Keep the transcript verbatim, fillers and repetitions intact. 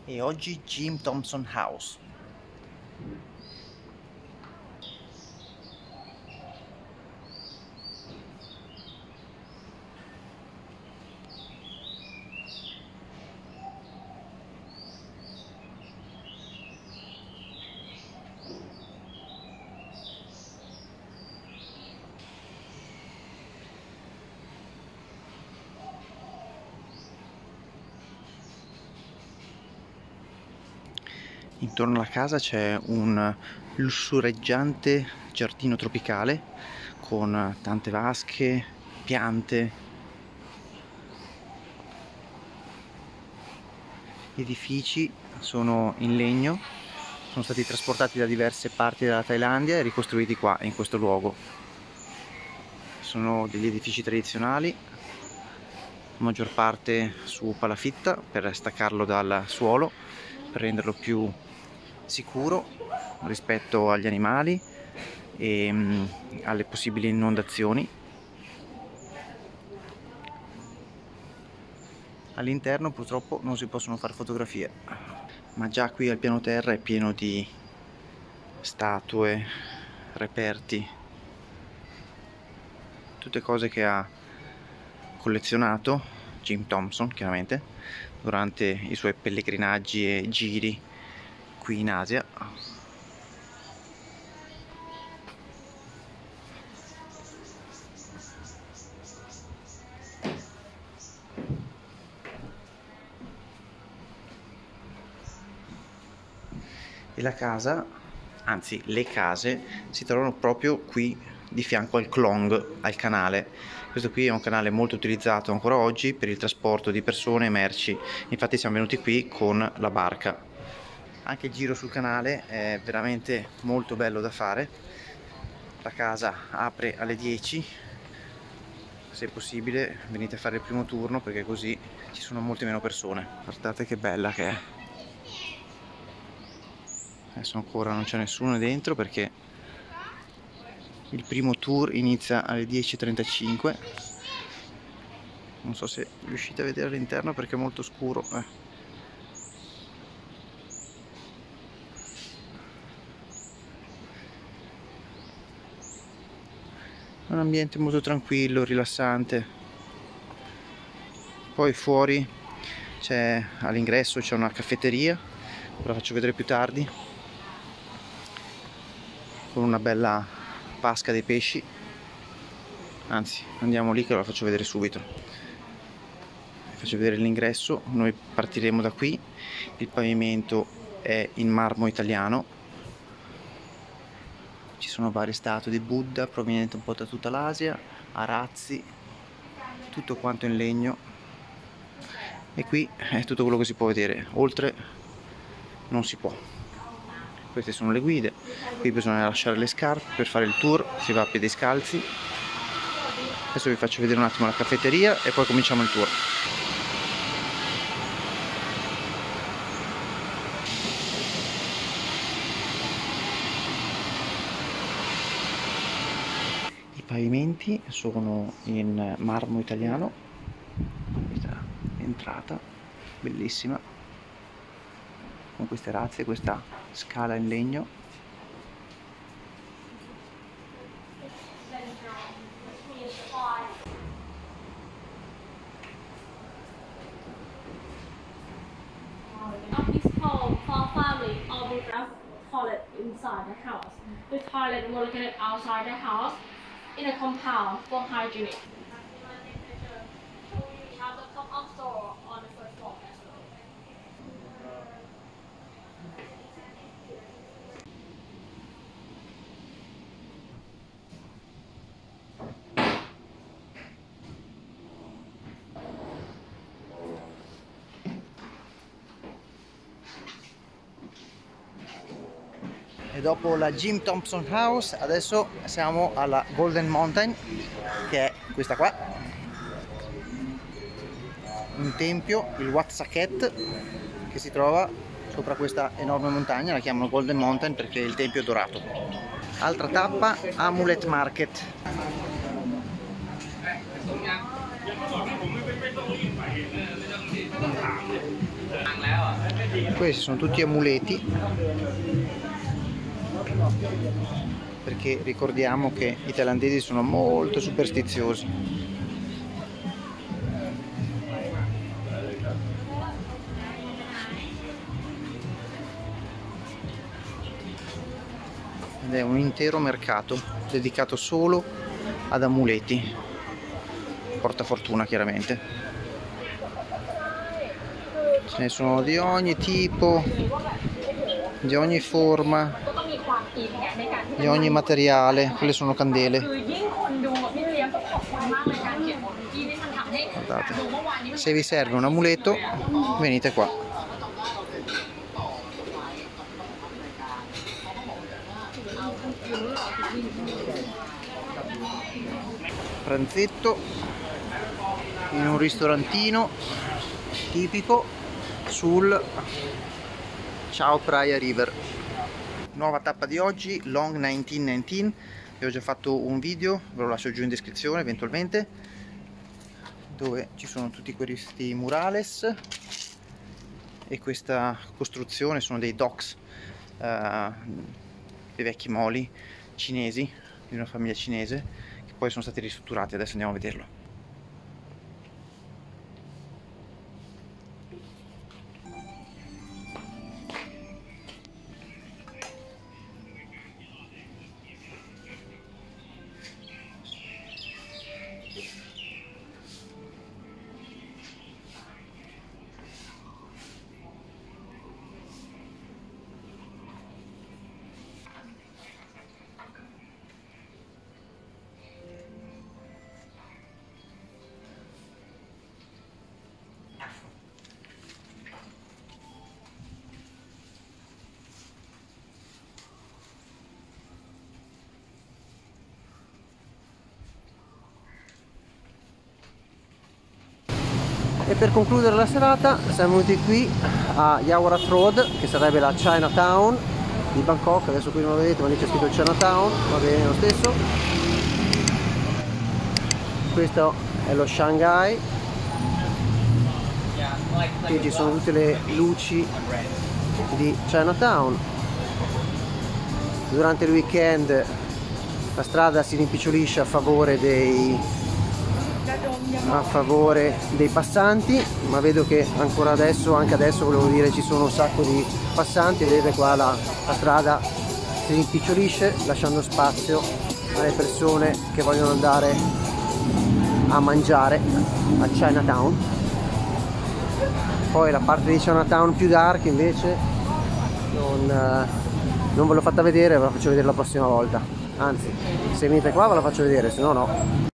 E oggi Jim Thompson House. Intorno alla casa c'è un lussureggiante giardino tropicale con tante vasche, piante, gli edifici sono in legno, sono stati trasportati da diverse parti della Thailandia e ricostruiti qua in questo luogo. Sono degli edifici tradizionali, la maggior parte su palafitta per staccarlo dal suolo, per renderlo più sicuro rispetto agli animali e mh, alle possibili inondazioni. All'interno purtroppo non si possono fare fotografie, ma già qui al piano terra è pieno di statue, reperti, tutte cose che ha collezionato Jim Thompson, chiaramente, durante i suoi pellegrinaggi e giri qui in Asia. E la casa, anzi le case, si trovano proprio qui di fianco al Klong, al canale. Questo qui è un canale molto utilizzato ancora oggi per il trasporto di persone e merci, infatti siamo venuti qui con la barca. Anche il giro sul canale è veramente molto bello da fare. La casa apre alle dieci, se possibile venite a fare il primo turno perché così ci sono molte meno persone. Guardate che bella che è. Adesso ancora non c'è nessuno dentro perché il primo tour inizia alle dieci e trentacinque. Non so se riuscite a vedere all'interno perché è molto scuro. Eh. È un ambiente molto tranquillo, rilassante. Poi fuori c'è, all'ingresso c'è una caffetteria, ve la faccio vedere più tardi, con una bella vasca dei pesci. Anzi, andiamo lì che ve la faccio vedere subito. Vi faccio vedere l'ingresso. Noi partiremo da qui. Il pavimento è in marmo italiano, ci sono varie statue di Buddha provenienti un po' da tutta l'Asia, arazzi, tutto quanto in legno. E qui è tutto quello che si può vedere, oltre non si può. Queste sono le guide, qui bisogna lasciare le scarpe per fare il tour, si va a piedi scalzi. Adesso vi faccio vedere un attimo la caffetteria e poi cominciamo il tour. I pavimenti sono in marmo italiano, questa entrata bellissima, con queste razze, questa scala in legno. Of this home for family, all we have toilet inside the house. The toilet will located outside the house in a compound for hygienic. We have the pop-up store on the first floor as well. E dopo la Jim Thompson House adesso siamo alla Golden Mountain, che è questa qua, un tempio, il Wat Saket, che si trova sopra questa enorme montagna. La chiamano Golden Mountain perché il tempio è dorato. Altra tappa, Amulet Market. Questi sono tutti amuleti, perché ricordiamo che i thailandesi sono molto superstiziosi. Ed è un intero mercato dedicato solo ad amuleti, portafortuna chiaramente. Ce ne sono di ogni tipo, di ogni forma, di ogni materiale. Quelle sono candele. Guardate, se vi serve un amuleto venite qua. Pranzetto in un ristorantino tipico sul Chao Phraya River. Nuova tappa di oggi, Long millenovecentodiciannove. Vi ho già fatto un video, ve lo lascio giù in descrizione eventualmente, dove ci sono tutti questi murales e questa costruzione. Sono dei docks, uh, dei vecchi moli cinesi di una famiglia cinese che poi sono stati ristrutturati. Adesso andiamo a vederlo. E per concludere la serata siamo venuti qui a Yaowarat Road, che sarebbe la Chinatown di Bangkok. Adesso qui non lo vedete, ma lì c'è scritto Chinatown, va bene lo stesso. Questo è lo Shanghai, qui ci sono tutte le luci di Chinatown. Durante il weekend la strada si rimpicciolisce a favore dei a favore dei passanti, ma vedo che ancora adesso, anche adesso volevo dire, ci sono un sacco di passanti. Vedete qua la, la strada si rimpicciolisce lasciando spazio alle persone che vogliono andare a mangiare a Chinatown. Poi la parte di Chinatown più dark invece non, non ve l'ho fatta vedere, ve la faccio vedere la prossima volta, anzi se venite qua ve la faccio vedere, se no no.